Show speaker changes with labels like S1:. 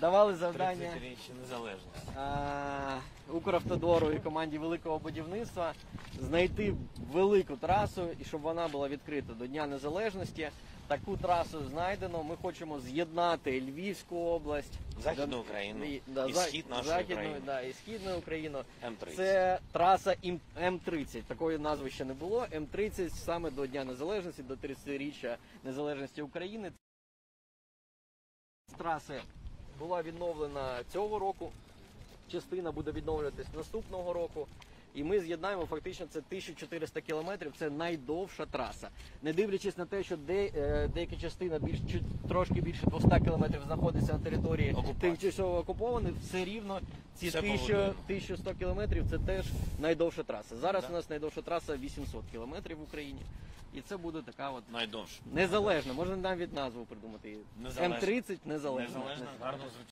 S1: давали завдання
S2: 30-річчя незалежності.
S1: Укравтодору і команді Великого будівництва знайти велику трасу і щоб вона була відкрита до Дня Незалежності. Таку трасу знайдено. Ми хочемо з'єднати Львівську область,
S2: Західну Україну і схід нашої
S1: Західну,
S2: України.
S1: да, і Східну Україну.
S2: М-30.
S1: Це траса М-30. Такої назви ще не було. М-30 саме до Дня Незалежності, до 30-річчя Незалежності України. Траси була відновлена цього року, частина буде відновлюватись наступного року. І ми з'єднаємо, фактично, це 1400 кілометрів, це найдовша траса. Не дивлячись на те, що деякі частини трошки більше 200 кілометрів знаходяться на території тимчасово окупованих, все рівно ці 1100 кілометрів це теж найдовша траса. Зараз у нас найдовша траса 800 кілометрів в Україні. І це буде така от
S2: Найдовше.
S1: незалежна, можна навіть назву придумати.
S2: Незалежна.
S1: М-30 незалежна.
S2: Незалежна, гарно звучить.